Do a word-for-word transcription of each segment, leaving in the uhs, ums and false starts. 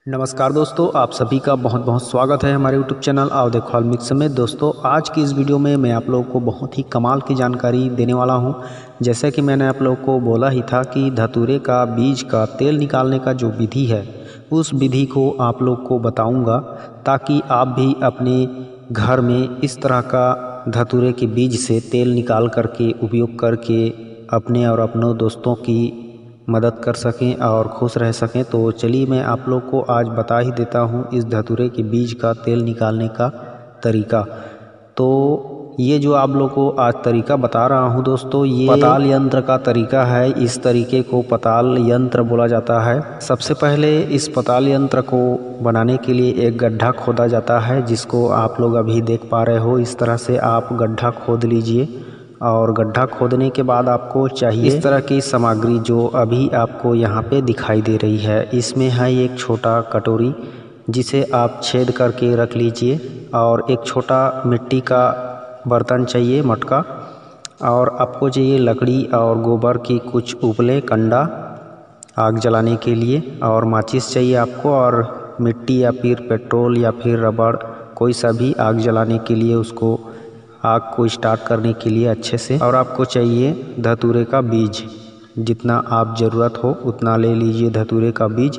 नमस्कार दोस्तों, आप सभी का बहुत बहुत स्वागत है हमारे यूट्यूब चैनल आओ देखो ऑल मिक्स में। दोस्तों आज की इस वीडियो में मैं आप लोगों को बहुत ही कमाल की जानकारी देने वाला हूं। जैसे कि मैंने आप लोगों को बोला ही था कि धतूरे का बीज का तेल निकालने का जो विधि है उस विधि को आप लोग को बताऊंगा, ताकि आप भी अपने घर में इस तरह का धतूरे के बीज से तेल निकाल करके उपयोग करके अपने और अपनों दोस्तों की मदद कर सकें और खुश रह सकें। तो चलिए मैं आप लोग को आज बता ही देता हूं इस धतूरे के बीज का तेल निकालने का तरीका। तो ये जो आप लोग को आज तरीका बता रहा हूं दोस्तों, ये पताल यंत्र का तरीका है। इस तरीके को पताल यंत्र बोला जाता है। सबसे पहले इस पताल यंत्र को बनाने के लिए एक गड्ढा खोदा जाता है, जिसको आप लोग अभी देख पा रहे हो। इस तरह से आप गड्ढा खोद लीजिए और गड्ढा खोदने के बाद आपको चाहिए इस तरह की सामग्री जो अभी आपको यहाँ पे दिखाई दे रही है। इसमें है एक छोटा कटोरी, जिसे आप छेद करके रख लीजिए, और एक छोटा मिट्टी का बर्तन चाहिए, मटका, और आपको चाहिए लकड़ी और गोबर की कुछ उपले, कंडा आग जलाने के लिए, और माचिस चाहिए आपको, और मिट्टी या फिर पेट्रोल या फिर रबड़, कोई सा भी आग जलाने के लिए, उसको आग को स्टार्ट करने के लिए अच्छे से। और आपको चाहिए धतूरे का बीज, जितना आप ज़रूरत हो उतना ले लीजिए धतूरे का बीज।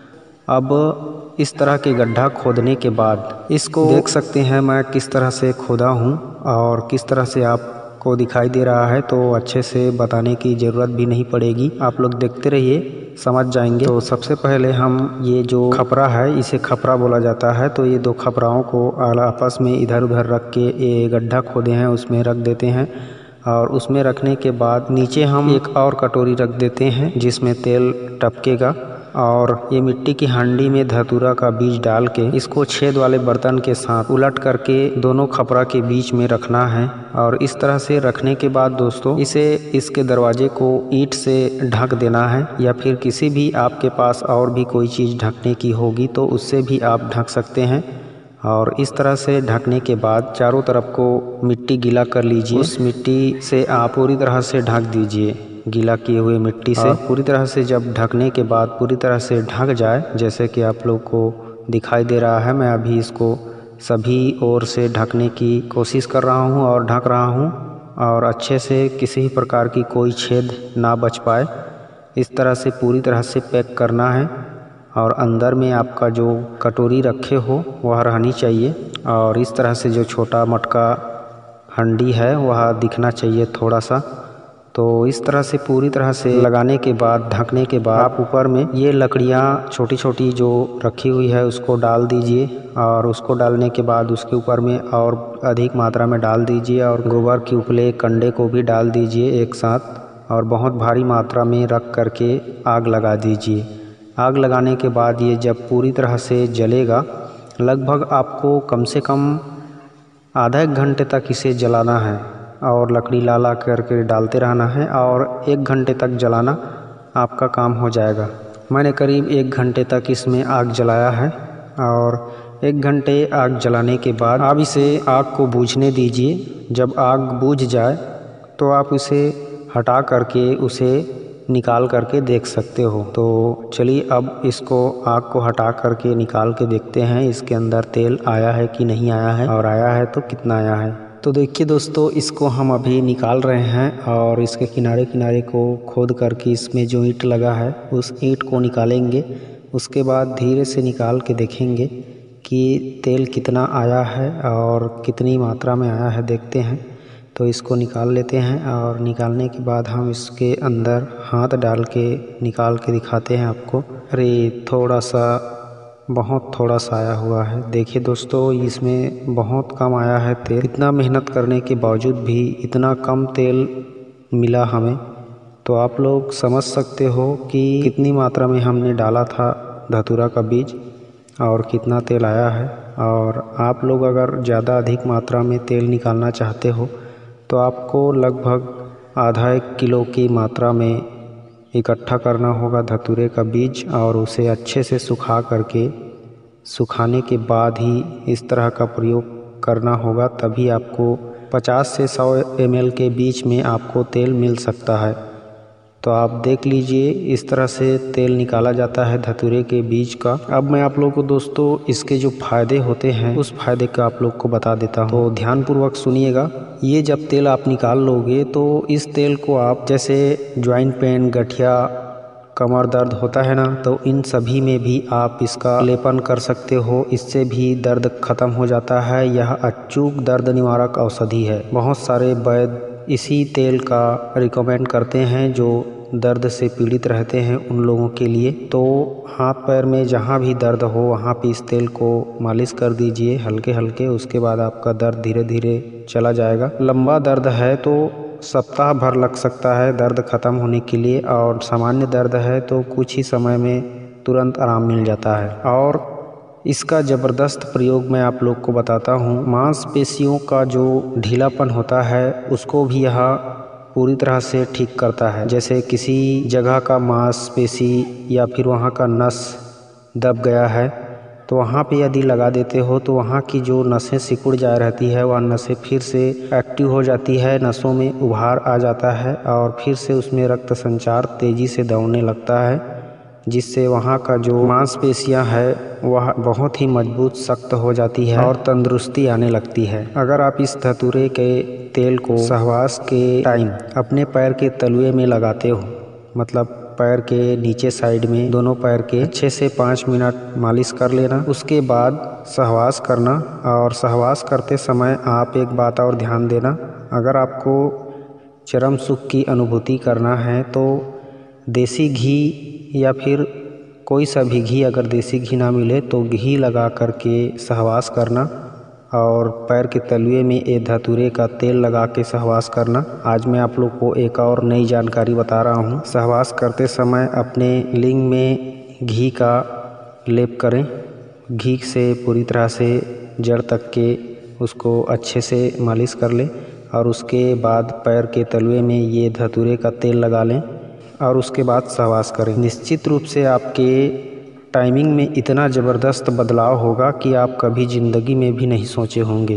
अब इस तरह के गड्ढा खोदने के बाद इसको देख सकते हैं मैं किस तरह से खोदा हूँ और किस तरह से आपको दिखाई दे रहा है, तो अच्छे से बताने की ज़रूरत भी नहीं पड़ेगी, आप लोग देखते रहिए, समझ जाएंगे। तो सबसे पहले हम ये जो खपरा है, इसे खपरा बोला जाता है, तो ये दो खपराओं को आपस में इधर उधर रख के ये गड्ढा खोदे हैं उसमें रख देते हैं। और उसमें रखने के बाद नीचे हम एक और कटोरी रख देते हैं जिसमें तेल टपकेगा, और ये मिट्टी की हांडी में धतूरा का बीज डाल के इसको छेद वाले बर्तन के साथ उलट करके दोनों खपरा के बीच में रखना है। और इस तरह से रखने के बाद दोस्तों इसे इसके दरवाजे को ईंट से ढक देना है, या फिर किसी भी आपके पास और भी कोई चीज़ ढकने की होगी तो उससे भी आप ढक सकते हैं। और इस तरह से ढकने के बाद चारों तरफ को मिट्टी गीला कर लीजिए। उस मिट्टी से आप पूरी तरह से ढक दीजिए, गीला किए हुए मिट्टी से पूरी तरह से। जब ढकने के बाद पूरी तरह से ढक जाए, जैसे कि आप लोग को दिखाई दे रहा है, मैं अभी इसको सभी ओर से ढकने की कोशिश कर रहा हूं और ढक रहा हूं, और अच्छे से किसी प्रकार की कोई छेद ना बच पाए, इस तरह से पूरी तरह से पैक करना है। और अंदर में आपका जो कटोरी रखे हो वह रहनी चाहिए, और इस तरह से जो छोटा मटका हंडी है वह दिखना चाहिए थोड़ा सा। तो इस तरह से पूरी तरह से लगाने के बाद, ढकने के बाद, आप ऊपर में ये लकड़ियाँ छोटी छोटी जो रखी हुई है उसको डाल दीजिए, और उसको डालने के बाद उसके ऊपर में और अधिक मात्रा में डाल दीजिए, और गोबर के उपले कंडे को भी डाल दीजिए एक साथ, और बहुत भारी मात्रा में रख करके आग लगा दीजिए। आग लगाने के बाद ये जब पूरी तरह से जलेगा, लगभग आपको कम से कम आधा एक घंटे तक इसे जलाना है, और लकड़ी ला ला करके डालते रहना है, और एक घंटे तक जलाना आपका काम हो जाएगा। मैंने करीब एक घंटे तक इसमें आग जलाया है, और एक घंटे आग जलाने के बाद आप इसे आग को बूझने दीजिए। जब आग बूझ जाए तो आप इसे हटा करके उसे निकाल करके देख सकते हो। तो चलिए अब इसको आग को हटा करके निकाल के देखते हैं इसके अंदर तेल आया है कि नहीं आया है, और आया है तो कितना आया है। तो देखिए दोस्तों, इसको हम अभी निकाल रहे हैं, और इसके किनारे किनारे को खोद करके इसमें जो ईंट लगा है उस ईंट को निकालेंगे। उसके बाद धीरे से निकाल के देखेंगे कि तेल कितना आया है और कितनी मात्रा में आया है, देखते हैं। तो इसको निकाल लेते हैं, और निकालने के बाद हम इसके अंदर हाथ डाल के निकाल के दिखाते हैं आपको। अरे थोड़ा सा, बहुत थोड़ा सा आया हुआ है। देखिए दोस्तों, इसमें बहुत कम आया है तेल। इतना मेहनत करने के बावजूद भी इतना कम तेल मिला हमें, तो आप लोग समझ सकते हो कि कितनी मात्रा में हमने डाला था धतूरा का बीज और कितना तेल आया है। और आप लोग अगर ज़्यादा अधिक मात्रा में तेल निकालना चाहते हो तो आपको लगभग आधा एक किलो की मात्रा में इकट्ठा करना होगा धतूरे का बीज, और उसे अच्छे से सुखा करके, सुखाने के बाद ही इस तरह का प्रयोग करना होगा, तभी आपको पचास से सौ एम एल के बीच में आपको तेल मिल सकता है। तो आप देख लीजिए इस तरह से तेल निकाला जाता है धतूरे के बीज का। अब मैं आप लोगों को दोस्तों इसके जो फायदे होते हैं उस फायदे का आप लोग को बता देता हूँ, तो ध्यानपूर्वक सुनिएगा। ये जब तेल आप निकाल लोगे तो इस तेल को आप जैसे ज्वाइंट पेन, गठिया, कमर दर्द होता है ना, तो इन सभी में भी आप इसका लेपन कर सकते हो। इससे भी दर्द खत्म हो जाता है। यह अचूक दर्द निवारक औषधि है। बहुत सारे वैद्य इसी तेल का रिकमेंड करते हैं जो दर्द से पीड़ित रहते हैं उन लोगों के लिए। तो हाथ पैर में जहाँ भी दर्द हो वहाँ पे इस तेल को मालिश कर दीजिए हल्के हल्के। उसके बाद आपका दर्द धीरे धीरे चला जाएगा। लंबा दर्द है तो सप्ताह भर लग सकता है दर्द ख़त्म होने के लिए, और सामान्य दर्द है तो कुछ ही समय में तुरंत आराम मिल जाता है। और इसका ज़बरदस्त प्रयोग मैं आप लोग को बताता हूँ। मांसपेशियों का जो ढीलापन होता है उसको भी यह पूरी तरह से ठीक करता है। जैसे किसी जगह का मांसपेशी या फिर वहाँ का नस दब गया है तो वहाँ पे यदि लगा देते हो तो वहाँ की जो नसें सिकुड़ जा रहती है वह नसें फिर से एक्टिव हो जाती है, नसों में उभार आ जाता है और फिर से उसमें रक्त संचार तेज़ी से दौड़ने लगता है, जिससे वहाँ का जो मांसपेशियाँ है वह बहुत ही मजबूत सख्त हो जाती है और तंदुरुस्ती आने लगती है। अगर आप इस धतूरे के तेल को सहवास के टाइम अपने पैर के तलुए में लगाते हो, मतलब पैर के नीचे साइड में दोनों पैर के अच्छे से पाँच मिनट मालिश कर लेना। उसके बाद सहवास करना, और सहवास करते समय आप एक बात और ध्यान देना, अगर आपको चरम सुख की अनुभूति करना है तो देसी घी या फिर कोई सा भी घी, अगर देसी घी ना मिले तो घी लगा करके सहवास करना और पैर के तलुए में ये धतूरे का तेल लगा के सहवास करना। आज मैं आप लोग को एक और नई जानकारी बता रहा हूँ। सहवास करते समय अपने लिंग में घी का लेप करें। घी से पूरी तरह से जड़ तक के उसको अच्छे से मालिश कर लें और उसके बाद पैर के तलुए में ये धतूरे का तेल लगा लें और उसके बाद सहवास करें। निश्चित रूप से आपके टाइमिंग में इतना ज़बरदस्त बदलाव होगा कि आप कभी ज़िंदगी में भी नहीं सोचे होंगे।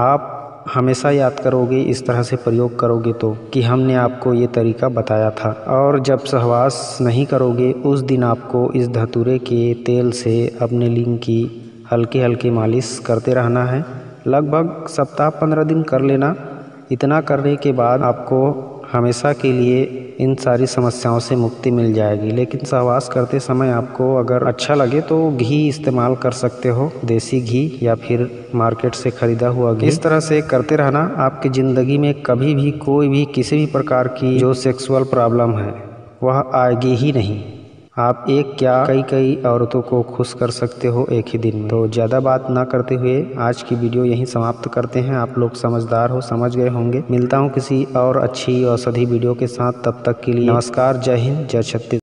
आप हमेशा याद करोगे इस तरह से प्रयोग करोगे तो कि हमने आपको ये तरीका बताया था। और जब सहवास नहीं करोगे उस दिन आपको इस धतूरे के तेल से अपने लिंग की हल्के हल्के मालिश करते रहना है। लगभग सप्ताह पंद्रह दिन कर लेना। इतना करने के बाद आपको हमेशा के लिए इन सारी समस्याओं से मुक्ति मिल जाएगी। लेकिन सहवास करते समय आपको अगर अच्छा लगे तो घी इस्तेमाल कर सकते हो, देसी घी या फिर मार्केट से ख़रीदा हुआ घी। इस तरह से करते रहना। आपकी ज़िंदगी में कभी भी कोई भी किसी भी प्रकार की जो सेक्सुअल प्रॉब्लम है वह आएगी ही नहीं। आप एक क्या कई कई औरतों को खुश कर सकते हो एक ही दिन में। तो ज़्यादा बात ना करते हुए आज की वीडियो यहीं समाप्त करते हैं। आप लोग समझदार हो, समझ गए होंगे। मिलता हूँ किसी और अच्छी औषधि वीडियो के साथ। तब तक के लिए नमस्कार, जय हिंद, जय छत्तीसगढ़।